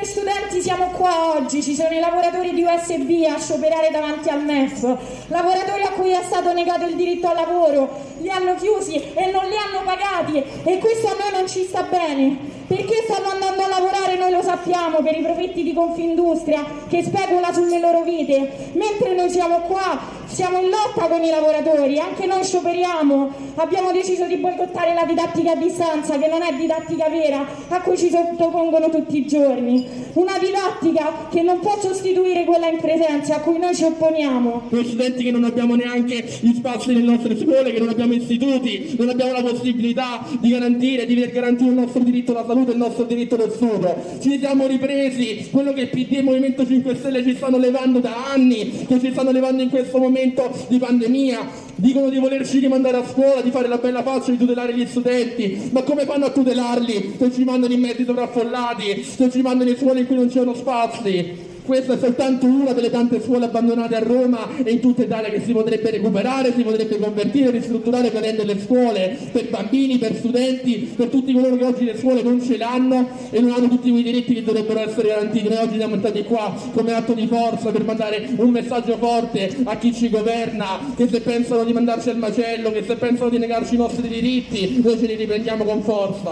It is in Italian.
studenti siamo qua oggi, ci sono i lavoratori di USB a scioperare davanti al MEF, lavoratori a cui è stato negato il diritto al lavoro, li hanno chiusi e non li hanno pagati e questo a noi non ci sta bene. Perché stanno andando a lavorare noi lo sappiamo, per i profitti di Confindustria che specula sulle loro vite, mentre noi siamo qua, siamo in lotta con i lavoratori, anche noi scioperiamo, abbiamo deciso di boicottare la didattica a distanza che non è didattica vera, a cui ci sottopongono tutti i giorni, una didattica che non può sostituire quella in presenza a cui noi ci opponiamo. Noi studenti che non abbiamo neanche gli spazi nelle nostre scuole, che non abbiamo istituti, non abbiamo la possibilità di garantire il nostro diritto alla salute, il nostro diritto allo studio. Ci siamo ripresi quello che PD e Movimento 5 Stelle ci stanno levando da anni, che ci stanno levando in questo momento di pandemia. Dicono di volerci rimandare a scuola, di fare la bella faccia, di tutelare gli studenti, ma come fanno a tutelarli se ci mandano in mezzi sovraffollati, se ci mandano in scuole in cui non c'erano spazi? Questa è soltanto una delle tante scuole abbandonate a Roma e in tutta Italia che si potrebbe recuperare, si potrebbe convertire, ristrutturare per rendere le scuole per bambini, per studenti, per tutti coloro che oggi le scuole non ce l'hanno e non hanno tutti quei diritti che dovrebbero essere garantiti. Noi oggi siamo stati qua come atto di forza per mandare un messaggio forte a chi ci governa, che se pensano di mandarci al macello, che se pensano di negarci i nostri diritti, noi ce li riprendiamo con forza.